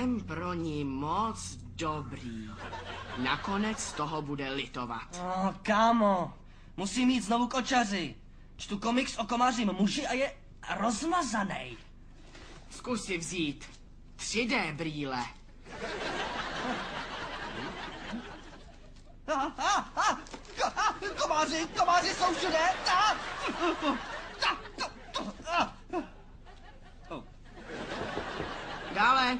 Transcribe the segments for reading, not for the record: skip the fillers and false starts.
Jsem pro ní moc dobrý. Nakonec toho bude litovat. Kámo, musím jít znovu k očaři. Čtu komiks o komářím muži a je rozmazaný. Zkus si vzít 3D brýle. Komáři jsou všude. Dále.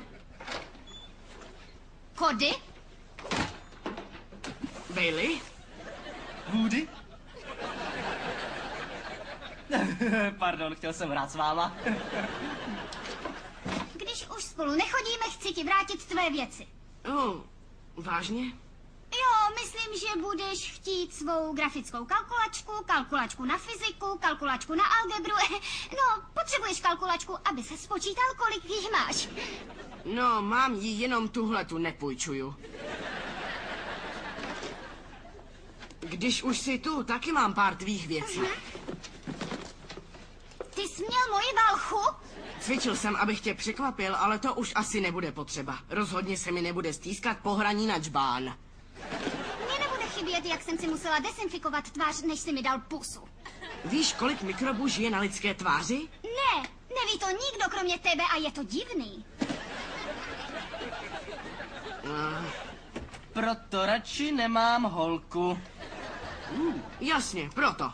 Kody? Bailey? Woody? Pardon, chtěl jsem hrát s váma. Když už spolu nechodíme, chci ti vrátit tvé věci. Vážně? Jo, myslím, že budeš chtít svou grafickou kalkulačku, kalkulačku na fyziku, kalkulačku na algebru. No, potřebuješ kalkulačku, aby se spočítal, kolik jich máš. No, mám ji jenom tuhletu, nepůjčuju. Když už jsi tu, taky mám pár tvých věcí. Ty jsi měl moji válchu? Cvičil jsem, abych tě překvapil, ale to už asi nebude potřeba. Rozhodně se mi nebude stýskat pohraní na džbán. Mně nebude chybět, jak jsem si musela desinfikovat tvář, než si mi dal pusu. Víš, kolik mikrobů žije na lidské tváři? Ne, neví to nikdo kromě tebe a je to divný. Proto radši nemám holku. Jasně, proto.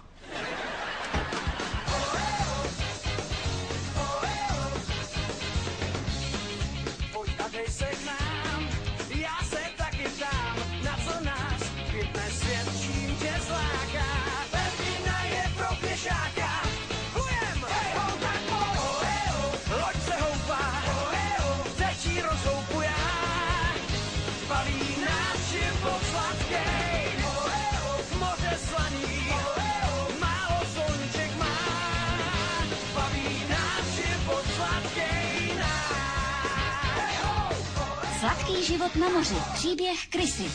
Pojď a dej se k nám, já se taky dám, na co nás fitness svět čím tě zláká. Pevnina je pro pěšáka, hujem! Hejho, tak loď se houpá, tečí rozhoupuje, baví nás život sladkej, moře slaný, málo sluníček má, baví nás život sladkej nás. Sladký život na moři. Příběh Krysy.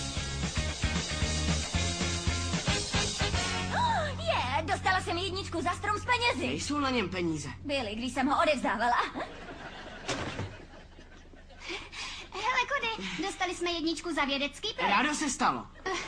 Dostala jsem jedničku za strom s penězi. Nejsou na něm peníze. Byly, když jsem ho odevzdávala. Hele, Kody, dostali jsme jedničku za vědecký projekt. Rádo se stalo.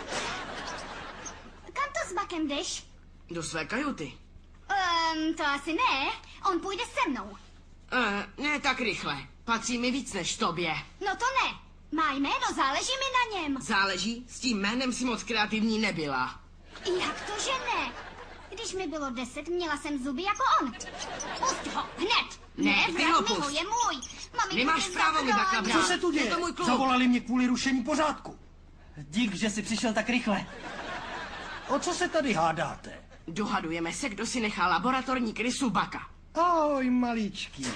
Kam to s Bakem jdeš? Do své kajuty. To asi ne. On půjde se mnou. Ne tak rychle. Patří mi víc než tobě. No to ne. Má jméno, záleží mi na něm. Záleží, s tím jménem si moc kreativní nebyla. Jak to, že ne? Když mi bylo 10, měla jsem zuby jako on. Pust ho, hned. Ne, ty ho vrať mi ho, pust. je můj. Mami, Nemáš právo mi takhle brát. Co se tu děje? Je to můj klub. Zavolali mě kvůli rušení pořádku. Dík, že jsi přišel tak rychle. O co se tady hádáte? Dohadujeme se, kdo si nechá laboratorní krysu Baka. Ahoj, maličký.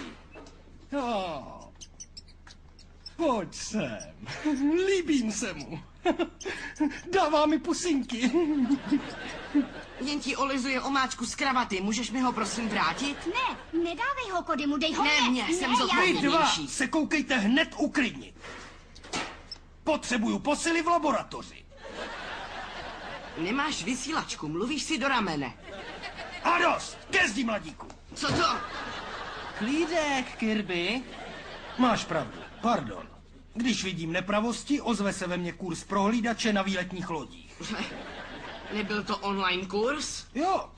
Pojď sem. Líbím se mu. Dává mi pusinky. Jen ti olizuje omáčku z kravaty. Můžeš mi ho prosím vrátit? Ne, nedávej ho, Kody, mu dej ho Ne, mě. mě, jsem já zodpovědný. Vy dva Největší. se koukejte hned uklidnit. Potřebuju posily v laboratoři. Nemáš vysílačku, mluvíš si do ramene. A dost, ke zdi, mladíku. Co to? Klídek, Kirby. Máš pravdu, pardon. Když vidím nepravosti, ozve se ve mně kurz prohlídače na výletních lodích. Nebyl to online kurz? Jo.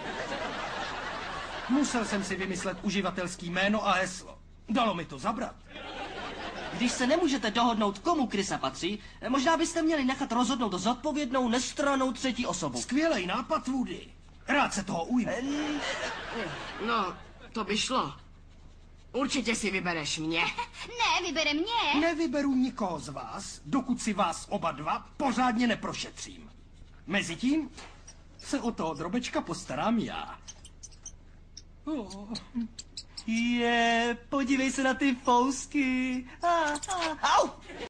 Musel jsem si vymyslet uživatelský jméno a heslo. Dalo mi to zabrat. Když se nemůžete dohodnout, komu Krysa patří, možná byste měli nechat rozhodnout zodpovědnou, nestrannou třetí osobu. Skvělej nápad, Woody. Rád se toho ujmu. No, to by šlo. Určitě si vybereš mě. Ne, vybere mě. Nevyberu nikoho z vás, dokud si vás oba dva pořádně neprošetřím. Mezitím se o toho drobečka postarám já. Podívej se na ty fousky. Au!